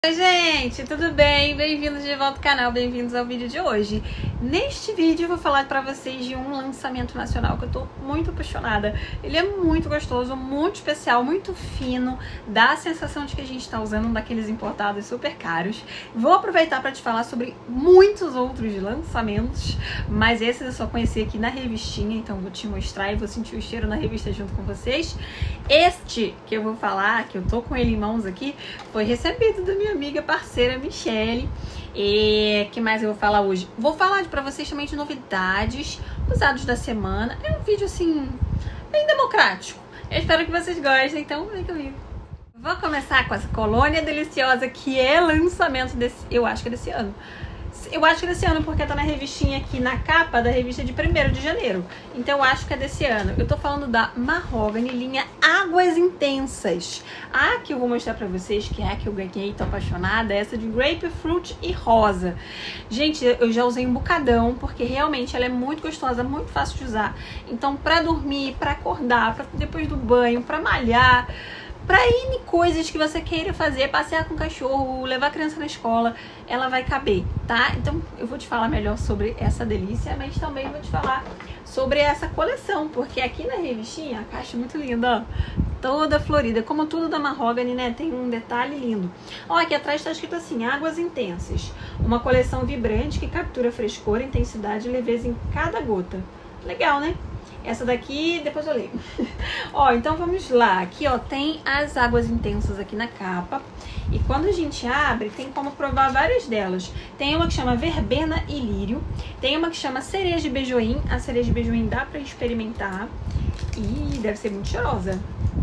Oi gente, tudo bem? Bem-vindos de volta ao canal, bem-vindos ao vídeo de hoje. Neste vídeo eu vou falar para vocês de um lançamento nacional que eu tô muito apaixonada. Ele é muito gostoso, muito especial, muito fino, dá a sensação de que a gente tá usando um daqueles importados super caros. Vou aproveitar para te falar sobre muitos outros lançamentos, mas esses eu só conheci aqui na revistinha, então vou te mostrar e vou sentir o cheiro na revista junto com vocês. Este que eu vou falar, que eu tô com ele em mãos aqui, foi recebido da minha amiga parceira Michele. E que mais eu vou falar hoje? Vou falar pra vocês também de novidades, usados da semana. É um vídeo assim, bem democrático. Eu espero que vocês gostem, então vem comigo. Vou começar com essa colônia deliciosa que é lançamento desse, eu acho que é desse ano. Eu acho que é desse ano porque tá na revistinha aqui, na capa da revista de 1º de janeiro. Então eu acho que é desse ano. Eu tô falando da Mahogany, linha Águas Intensas. A que eu vou mostrar pra vocês, que é a que eu ganhei, tô apaixonada, é essa de Grapefruit e Rosa. Gente, eu já usei um bocadão, porque realmente ela é muito gostosa, muito fácil de usar. Então pra dormir, pra acordar, pra depois do banho, pra malhar, pra N coisas que você queira fazer, passear com o cachorro, levar a criança na escola, ela vai caber, tá? Então eu vou te falar melhor sobre essa delícia, mas também vou te falar sobre essa coleção, porque aqui na revistinha, a caixa é muito linda, ó, toda florida, como tudo da Mahogany, né? Tem um detalhe lindo. Ó, aqui atrás tá escrito assim, Águas Intensas, uma coleção vibrante que captura frescor, intensidade e leveza em cada gota. Legal, né? Essa daqui, depois eu leio. Ó, então vamos lá. Aqui, ó, tem as águas intensas aqui na capa. E quando a gente abre, tem como provar várias delas. Tem uma que chama Verbena e Lírio. Tem uma que chama Cereja de Beijoim. A cereja de beijoim dá pra experimentar. E deve ser muito cheirosa.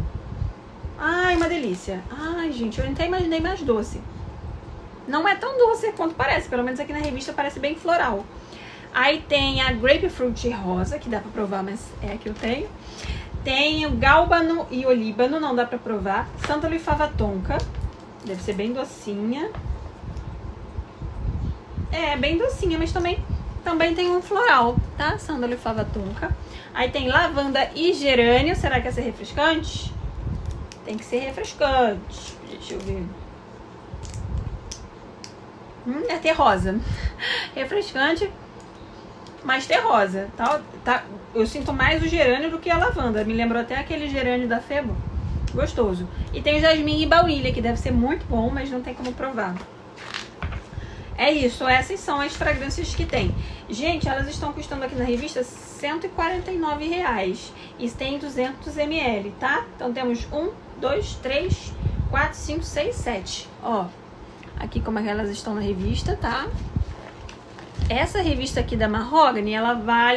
Ai, uma delícia. Ai, gente, eu até imaginei mais doce. Não é tão doce quanto parece. Pelo menos aqui na revista parece bem floral. Aí tem a Grapefruit Rosa, que dá pra provar, mas é a que eu tenho. Tem o Gálbano e Olíbano, não dá pra provar. Sândalo e Fava Tonka, deve ser bem docinha. É, bem docinha, mas também tem um floral, tá? Sândalo e Fava Tonka. Aí tem Lavanda e Gerânio, será que vai ser refrescante? Tem que ser refrescante, deixa eu ver. É terrosa. Refrescante, mais terrosa, tá? Eu sinto mais o gerânio do que a lavanda. Me lembrou até aquele gerânio da Febo. Gostoso. E tem o jasmim e baunilha, que deve ser muito bom, mas não tem como provar. É isso, essas são as fragrâncias que tem. Gente, elas estão custando aqui na revista R$149. E tem 200 ml, tá? Então temos 1, 2, 3, 4, 5, 6, 7. Ó, aqui como é que elas estão na revista, tá? Essa revista aqui da Mahogany, ela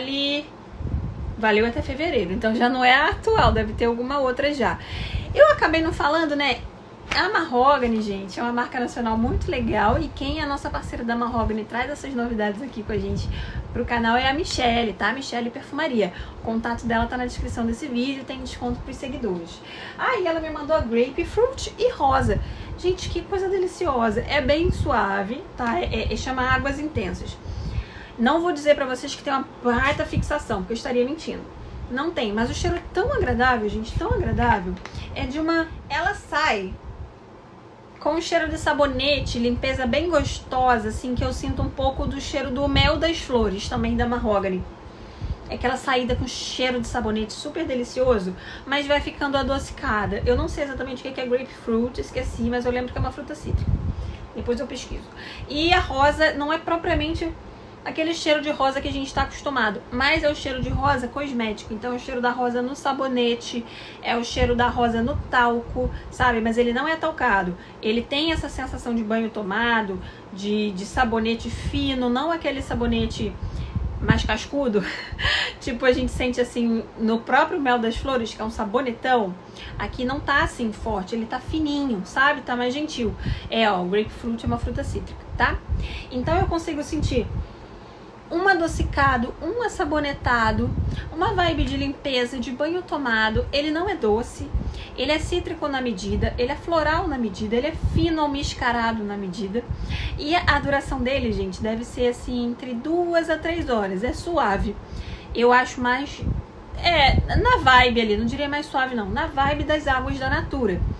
valeu até fevereiro, então já não é a atual, deve ter alguma outra já. Eu acabei não falando, né? A Mahogany, gente, é uma marca nacional muito legal e quem é a nossa parceira da Mahogany traz essas novidades aqui com a gente pro canal é a Michele, tá? Michele Perfumaria. O contato dela tá na descrição desse vídeo, tem desconto pros seguidores. Aí ela me mandou a Grapefruit e Rosa. Gente, que coisa deliciosa. É bem suave, tá? Chama Águas Intensas. Não vou dizer pra vocês que tem uma baita fixação, porque eu estaria mentindo. Não tem, mas o cheiro é tão agradável, gente, tão agradável. É de uma... Ela sai com um cheiro de sabonete, limpeza bem gostosa, assim, que eu sinto um pouco do cheiro do Mel das Flores, também da Mahogany. É aquela saída com cheiro de sabonete super delicioso, mas vai ficando adocicada. Eu não sei exatamente o que é grapefruit, esqueci, mas eu lembro que é uma fruta cítrica. Depois eu pesquiso. E a rosa não é propriamente aquele cheiro de rosa que a gente está acostumado, mas é o cheiro de rosa cosmético. Então é o cheiro da rosa no sabonete, é o cheiro da rosa no talco, sabe? Mas ele não é talcado. Ele tem essa sensação de banho tomado, de sabonete fino, não aquele sabonete mais cascudo. Tipo, a gente sente assim no próprio Mel das Flores, que é um sabonetão. Aqui não tá assim forte, ele tá fininho, sabe? Tá mais gentil. Ó, o grapefruit é uma fruta cítrica, tá? Então eu consigo sentir um adocicado, um assabonetado, uma vibe de limpeza, de banho tomado. Ele não é doce, ele é cítrico na medida, ele é floral na medida, ele é fino almiscarado na medida. E a duração dele, gente, deve ser assim entre 2 a 3 horas, é suave. Eu acho mais... na vibe ali, não diria mais suave não, na vibe das águas da Natura.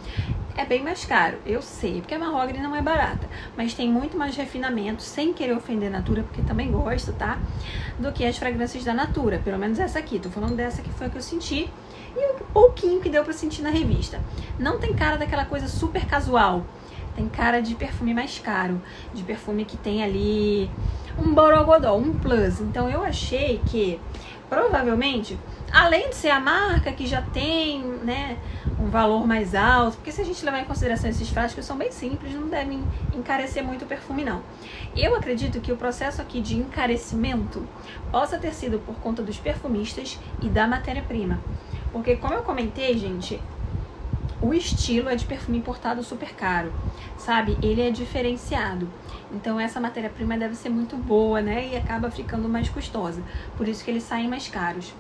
é bem mais caro, eu sei, porque a mahogany não é barata, mas tem muito mais refinamento, sem querer ofender a Natura, porque também gosto, tá? Do que as fragrâncias da Natura, pelo menos essa aqui, tô falando dessa que foi a que eu senti, e um pouquinho que deu pra sentir na revista. Não tem cara daquela coisa super casual, tem cara de perfume mais caro, de perfume que tem ali um borogodó, um plus. Então eu achei que, provavelmente, além de ser a marca que já tem, né, um valor mais alto, porque se a gente levar em consideração esses frascos são bem simples, não devem encarecer muito o perfume não. Eu acredito que o processo aqui de encarecimento possa ter sido por conta dos perfumistas e da matéria-prima. Porque como eu comentei, gente, o estilo é de perfume importado super caro, sabe? Ele é diferenciado. Então essa matéria-prima deve ser muito boa, né? E acaba ficando mais custosa. Por isso que eles saem mais caros.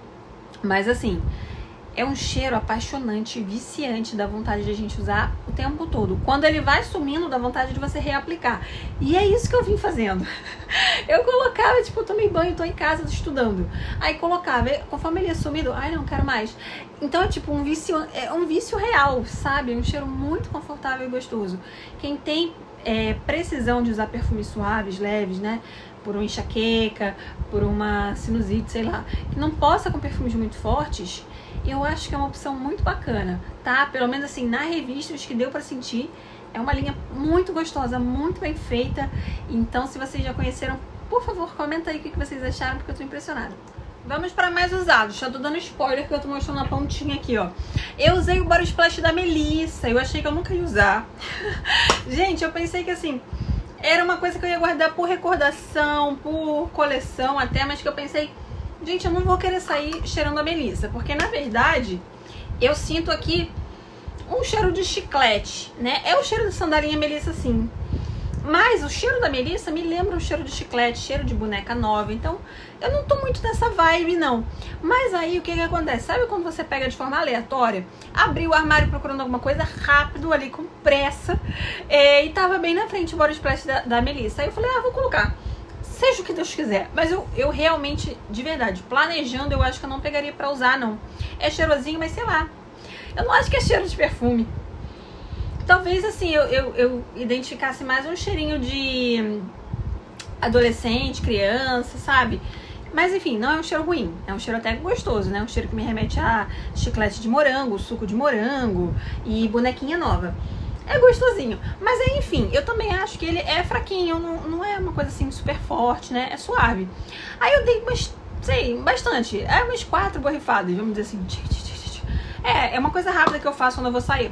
Mas assim, é um cheiro apaixonante, viciante, dá vontade de a gente usar o tempo todo. Quando ele vai sumindo, dá vontade de você reaplicar. E é isso que eu vim fazendo. Eu colocava, tipo, eu tomei banho, tô em casa estudando. Aí colocava, conforme ele ia sumindo, ai não, quero mais. Então é tipo um vício real, sabe? É um cheiro muito confortável e gostoso. Quem tem precisão de usar perfumes suaves, leves, né? Por uma enxaqueca, por uma sinusite, sei lá, que não possa com perfumes muito fortes, eu acho que é uma opção muito bacana, tá? Pelo menos assim, na revista, os que deu pra sentir, é uma linha muito gostosa, muito bem feita. Então, se vocês já conheceram, por favor, comenta aí o que vocês acharam, porque eu tô impressionada. Vamos para mais usados. Já tô dando spoiler que eu tô mostrando a pontinha aqui, ó. Eu usei o Body Splash da Melissa. Eu achei que eu nunca ia usar. Gente, eu pensei que assim, era uma coisa que eu ia guardar por recordação, por coleção até, mas que eu pensei, gente, eu não vou querer sair cheirando a Melissa, porque na verdade eu sinto aqui um cheiro de chiclete, né? É o cheiro da sandalinha Melissa, sim. Mas o cheiro da Melissa me lembra um cheiro de chiclete, cheiro de boneca nova. Então, eu não tô muito nessa vibe, não. Mas aí, o que acontece? Sabe quando você pega de forma aleatória? Abriu o armário procurando alguma coisa rápido ali, com pressa. E tava bem na frente o Body Splash da Melissa. Aí eu falei, vou colocar. Seja o que Deus quiser. Mas eu realmente, de verdade, planejando, eu acho que eu não pegaria pra usar, não. É cheirosinho, mas sei lá. Eu não acho que é cheiro de perfume. Talvez assim, eu identificasse mais um cheirinho de adolescente, criança, sabe? Mas enfim, não é um cheiro ruim. É um cheiro até gostoso, né? Um cheiro que me remete a chiclete de morango, suco de morango e bonequinha nova. É gostosinho. Mas aí, enfim, eu também acho que ele é fraquinho. Não é uma coisa assim super forte, né? É suave. Aí eu dei umas, sei, bastante. Umas 4 borrifadas, vamos dizer assim. É uma coisa rápida que eu faço quando eu vou sair.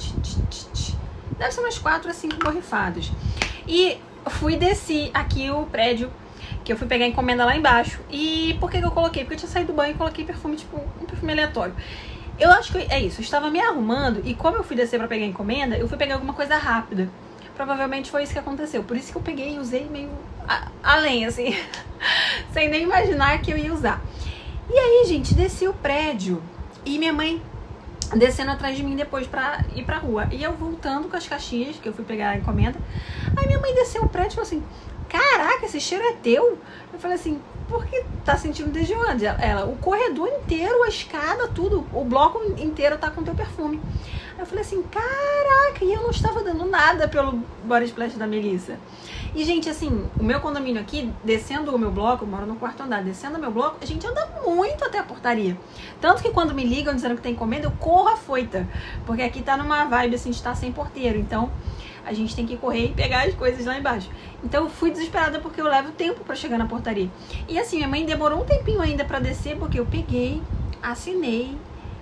Deve ser umas 4 a 5 borrifadas. E desci aqui o prédio, que eu fui pegar a encomenda lá embaixo. E por que eu coloquei? Porque eu tinha saído do banho e coloquei perfume, tipo, um perfume aleatório. Eu acho que é isso, eu estava me arrumando e como eu fui descer pra pegar a encomenda, eu fui pegar alguma coisa rápida. Provavelmente foi isso que aconteceu. Por isso que eu peguei e usei meio além, assim, sem nem imaginar que eu ia usar. E aí, gente, desci o prédio e minha mãe descendo atrás de mim depois pra ir pra rua. E eu voltando com as caixinhas, que eu fui pegar a encomenda. Aí minha mãe desceu o prédio e falou assim, caraca, esse cheiro é teu? Eu falei assim, por que tá sentindo desde onde? Ela, o corredor inteiro, a escada, tudo, o bloco inteiro tá com teu perfume. Aí eu falei assim, caraca, e eu não estava dando nada pelo Body Splash da Melissa. E, gente, assim, o meu condomínio aqui, descendo o meu bloco, eu moro no 4º andar, descendo o meu bloco, a gente anda muito até a portaria. Tanto que quando me ligam dizendo que tem encomenda, eu corro afoita. Porque aqui tá numa vibe, assim, de estar sem porteiro. Então, a gente tem que correr e pegar as coisas lá embaixo. Então, eu fui desesperada porque eu levo tempo pra chegar na portaria. E, assim, minha mãe demorou um tempinho ainda pra descer, porque eu peguei, assinei,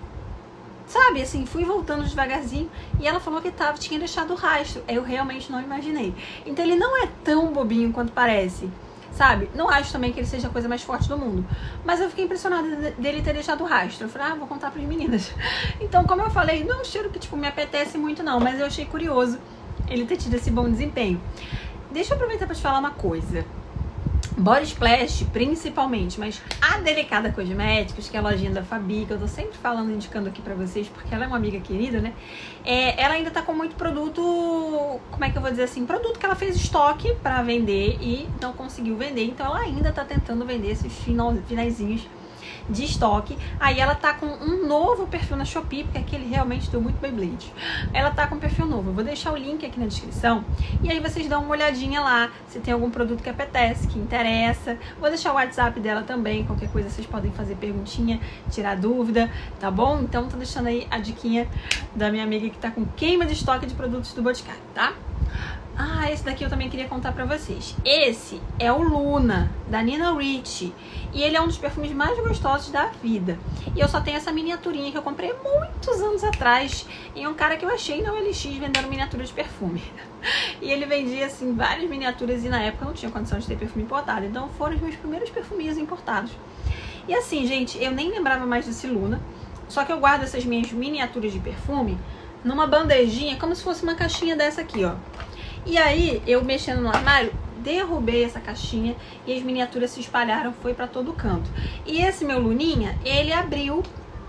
sabe, assim, fui voltando devagarzinho e ela falou que tinha deixado o rastro. Eu realmente não imaginei. Então ele não é tão bobinho quanto parece, sabe? Não acho também que ele seja a coisa mais forte do mundo. Mas eu fiquei impressionada dele ter deixado o rastro. Eu falei, vou contar pras meninas. Então, como eu falei, não é um cheiro que, tipo, me apetece muito não, mas eu achei curioso ele ter tido esse bom desempenho. Deixa eu aproveitar pra te falar uma coisa. Body Splash, principalmente, mas a Delicada Cosméticos, que é a lojinha da Fabi, que eu tô sempre falando, indicando aqui pra vocês, porque ela é uma amiga querida, né? Ela ainda tá com muito produto, como é que eu vou dizer assim? Produto que ela fez estoque pra vender e não conseguiu vender, então ela ainda tá tentando vender esses finalzinhos de estoque. Aí ela tá com um novo perfil na Shopee, porque aquele realmente deu muito Beyblade. Ela tá com um perfil novo. Eu vou deixar o link aqui na descrição. E aí vocês dão uma olhadinha lá, se tem algum produto que apetece, que interessa. Vou deixar o WhatsApp dela também. Qualquer coisa vocês podem fazer perguntinha, tirar dúvida, tá bom? Então tô deixando aí a diquinha da minha amiga que tá com queima de estoque de produtos do Boticário, tá? Ah, esse daqui eu também queria contar pra vocês. Esse é o Luna, da Nina Ricci. E ele é um dos perfumes mais gostosos da vida. E eu só tenho essa miniaturinha que eu comprei muitos anos atrás em um cara que eu achei na OLX vendendo miniatura de perfume. E ele vendia, assim, várias miniaturas e na época eu não tinha condição de ter perfume importado. Então foram os meus primeiros perfuminhos importados. E assim, gente, eu nem lembrava mais desse Luna. Só que eu guardo essas minhas miniaturas de perfume numa bandejinha, como se fosse uma caixinha dessa aqui, ó. E aí, eu mexendo no armário, derrubei essa caixinha e as miniaturas se espalharam, foi pra todo canto. E esse meu Luninha, ele abriu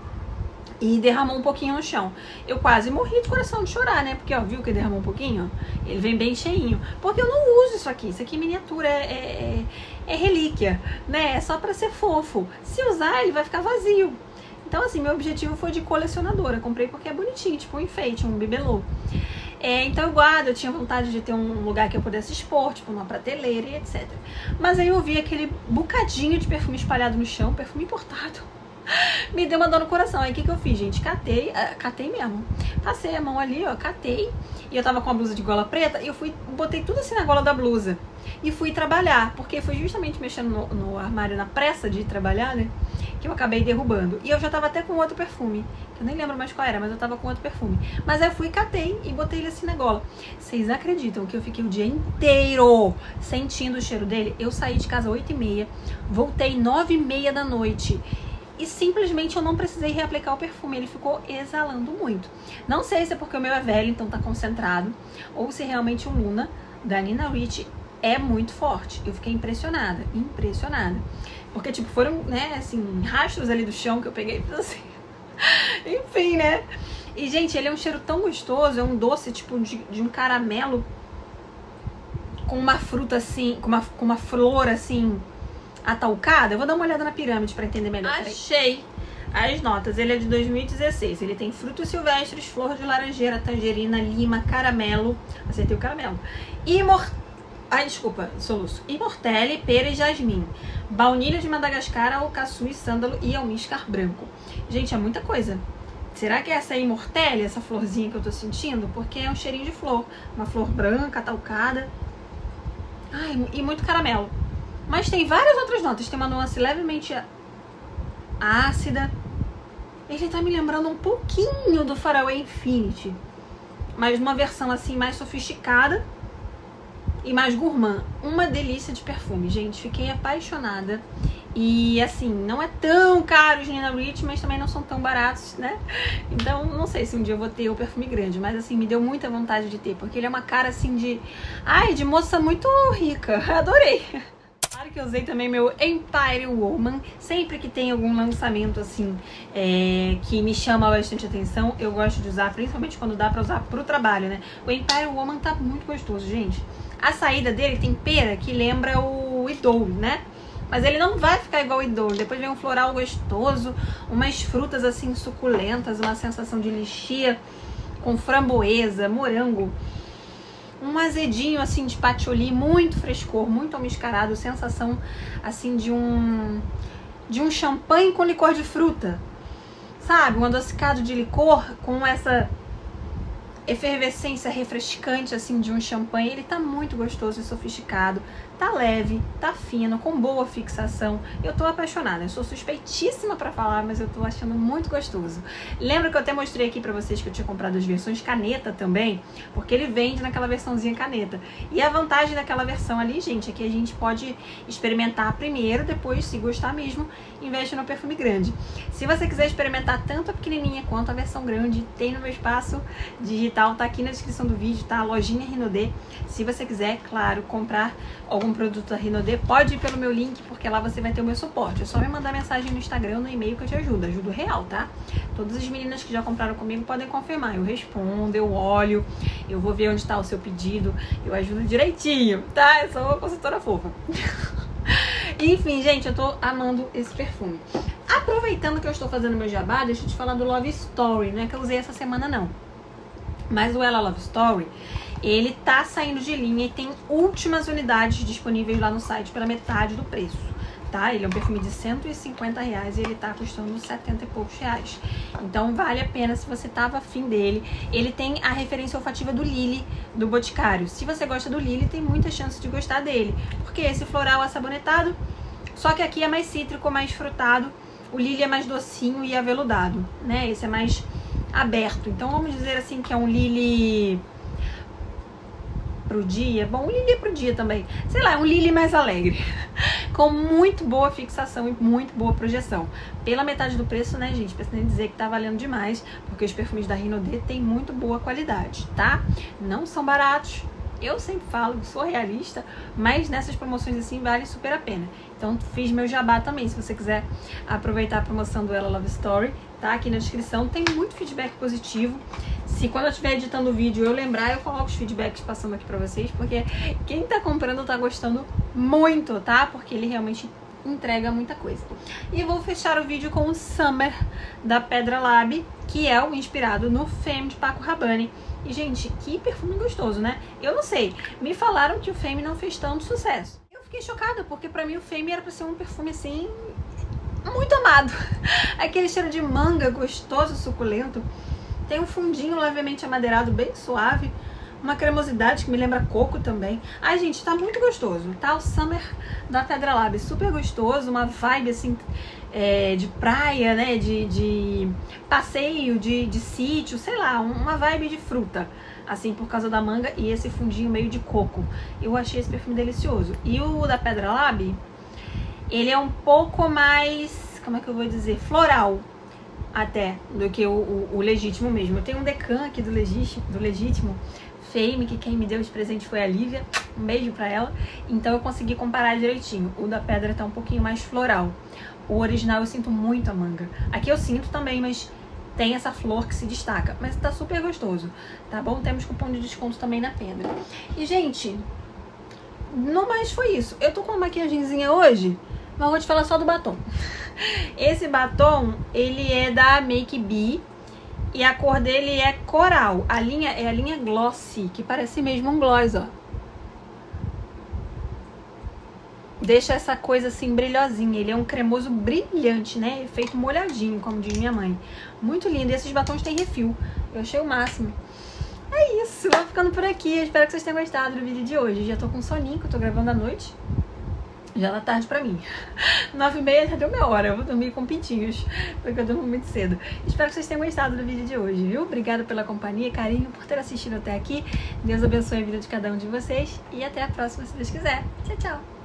e derramou um pouquinho no chão. Eu quase morri de coração de chorar, né? Porque, ó, viu que derramou um pouquinho? Ele vem bem cheinho. Porque eu não uso isso aqui. Isso aqui é miniatura, é relíquia, né? É só pra ser fofo. Se usar, ele vai ficar vazio. Então, assim, meu objetivo foi de colecionadora. Comprei porque é bonitinho, tipo um enfeite, um bibelô. Então eu guardo, eu tinha vontade de ter um lugar que eu pudesse expor, tipo uma prateleira e etc. Mas aí eu vi aquele bocadinho de perfume espalhado no chão, perfume importado. Me deu uma dor no coração. Aí o que eu fiz, gente? Catei mesmo. Passei a mão ali, ó, catei. E eu tava com a blusa de gola preta e eu botei tudo assim na gola da blusa. E fui trabalhar, porque foi justamente mexendo no armário na pressa de ir trabalhar, né? Que eu acabei derrubando. E eu já tava até com outro perfume, que eu nem lembro mais qual era, mas eu tava com outro perfume. Mas aí eu fui, catei e botei ele assim na gola. Vocês acreditam que eu fiquei o dia inteiro sentindo o cheiro dele? Eu saí de casa 8h30, voltei 9h30 da noite. E simplesmente eu não precisei reaplicar o perfume, ele ficou exalando muito. Não sei se é porque o meu é velho, então tá concentrado, ou se realmente o Luna, da Nina Ricci, é muito forte. Eu fiquei impressionada, impressionada. Porque, tipo, foram, né, assim, rastros ali do chão que eu peguei e fiz assim. Enfim, né? E, gente, ele é um cheiro tão gostoso, é um doce, tipo, de um caramelo com uma fruta, assim, com uma flor, assim, ataucada. Eu vou dar uma olhada na pirâmide pra entender melhor. Achei as notas. Ele é de 2016. Ele tem frutos silvestres, flor de laranjeira, tangerina, lima, caramelo. Acertei o caramelo. Immortelle, pera e jasmim. Baunilha de Madagascar, alcaçuz, sândalo e almíscar branco. Gente, é muita coisa. Será que essa é Immortelle, essa florzinha que eu tô sentindo? Porque é um cheirinho de flor. Uma flor branca, talcada. Ai, e muito caramelo. Mas tem várias outras notas. Tem uma nuance levemente ácida. Ele tá me lembrando um pouquinho do Faraway Infinity. Mas uma versão assim mais sofisticada e mais gourmand. Uma delícia de perfume, gente. Fiquei apaixonada. E assim, não é tão caro os Nina Ricci, mas também não são tão baratos, né? Então, não sei se um dia eu vou ter o perfume grande, mas assim, me deu muita vontade de ter, porque ele é uma cara assim de... Ai, de moça muito rica. Adorei. Claro que eu usei também meu Empire Woman. Sempre que tem algum lançamento assim que me chama bastante atenção, eu gosto de usar, principalmente quando dá pra usar pro trabalho, né? O Empire Woman tá muito gostoso, gente. A saída dele tem pera que lembra o Idol, né? Mas ele não vai ficar igual o Idol. Depois vem um floral gostoso, umas frutas assim suculentas, uma sensação de lixia com framboesa, morango. Um azedinho assim de patchouli, muito frescor, muito almiscarado, sensação assim de um champanhe com licor de fruta, sabe? Um adocicado de licor com essa efervescência refrescante assim de um champanhe. Ele tá muito gostoso e sofisticado, tá leve, tá fino, com boa fixação. Eu tô apaixonada, eu sou suspeitíssima pra falar, mas eu tô achando muito gostoso. Lembra que eu até mostrei aqui pra vocês que eu tinha comprado as versões caneta também, porque ele vende naquela versãozinha caneta. E a vantagem daquela versão ali, gente, é que a gente pode experimentar primeiro, depois, se gostar mesmo, investe no perfume grande. Se você quiser experimentar tanto a pequenininha quanto a versão grande, tem no meu espaço digital, tá aqui na descrição do vídeo, tá? A lojinha Rinodê. Se você quiser, claro, comprar algum produto da Rinodê, pode ir pelo meu link, porque lá você vai ter o meu suporte. É só me mandar mensagem no Instagram, no e-mail que eu te ajudo. Ajudo real, tá? Todas as meninas que já compraram comigo podem confirmar. Eu respondo, eu olho, eu vou ver onde tá o seu pedido, eu ajudo direitinho, tá? Eu sou uma consultora fofa. Enfim, gente, eu tô amando esse perfume. A Aproveitando que eu estou fazendo meu jabá, deixa eu te falar do Love Story, não é que eu usei essa semana não. Mas o Ela Love Story, ele tá saindo de linha e tem últimas unidades disponíveis lá no site pela metade do preço, tá? Ele é um perfume de R$150 e ele tá custando 70 e poucos reais. Então vale a pena se você tava afim dele. Ele tem a referência olfativa do Lily, do Boticário. Se você gosta do Lily, tem muita chance de gostar dele, porque esse floral assabonetado, só que aqui é mais cítrico, mais frutado. O Lily é mais docinho e aveludado, né? Esse é mais aberto. Então vamos dizer assim que é um Lily pro dia. Bom, um Lily pro dia também. Sei lá, um Lily mais alegre. Com muito boa fixação e muito boa projeção. Pela metade do preço, né, gente? Pra nem dizer que tá valendo demais, porque os perfumes da Renaudet têm muito boa qualidade, tá? Não são baratos. Eu sempre falo que sou realista, mas nessas promoções assim vale super a pena. Então fiz meu jabá também, se você quiser aproveitar a promoção do Ela Love Story, tá aqui na descrição. Tem muito feedback positivo. Se quando eu estiver editando o vídeo eu lembrar, eu coloco os feedbacks passando aqui pra vocês, porque quem tá comprando tá gostando muito, tá? Porque ele realmente entrega muita coisa. E vou fechar o vídeo com o Summer da Pedra Lab, que é o inspirado no Femme de Paco Rabanne. E, gente, que perfume gostoso, né? Eu não sei, me falaram que o Femme não fez tanto sucesso. Eu fiquei chocada, porque pra mim o Femme era pra ser um perfume, assim, muito amado. Aquele cheiro de manga gostoso, suculento. Tem um fundinho levemente amadeirado, bem suave. Uma cremosidade que me lembra coco também. Ai, gente, tá muito gostoso, tá? O Summer da Pedra Lab, super gostoso. Uma vibe, assim, de praia, né? De passeio, de sítio, sei lá. Uma vibe de fruta, assim, por causa da manga e esse fundinho meio de coco. Eu achei esse perfume delicioso. E o da Pedra Lab, ele é um pouco mais, como é que eu vou dizer? Floral, até, do que o Legítimo mesmo. Eu tenho um Decan aqui do Legítimo, Femme, que quem me deu de presente foi a Lívia, um beijo pra ela, então eu consegui comparar direitinho. O da Pedra tá um pouquinho mais floral, o original eu sinto muito a manga. Aqui eu sinto também, mas tem essa flor que se destaca, mas tá super gostoso, tá bom? Temos cupom de desconto também na Pedra. E, gente, no mais foi isso. Eu tô com uma maquiagemzinha hoje, mas eu vou te falar só do batom. Esse batom, ele é da Make Be, e a cor dele é coral. A linha é a linha Glossy, que parece mesmo um gloss, ó. Deixa essa coisa assim brilhosinha. Ele é um cremoso brilhante, né? Feito molhadinho, como diz minha mãe. Muito lindo. E esses batons têm refil. Eu achei o máximo. É isso. Vou ficando por aqui. Eu espero que vocês tenham gostado do vídeo de hoje. Já tô com soninho, que eu tô gravando à noite. Já tá tarde pra mim. 9h30 já deu minha hora. Eu vou dormir com pintinhos, porque eu durmo muito cedo. Espero que vocês tenham gostado do vídeo de hoje, viu? Obrigada pela companhia, carinho, por ter assistido até aqui. Deus abençoe a vida de cada um de vocês. E até a próxima, se Deus quiser. Tchau, tchau!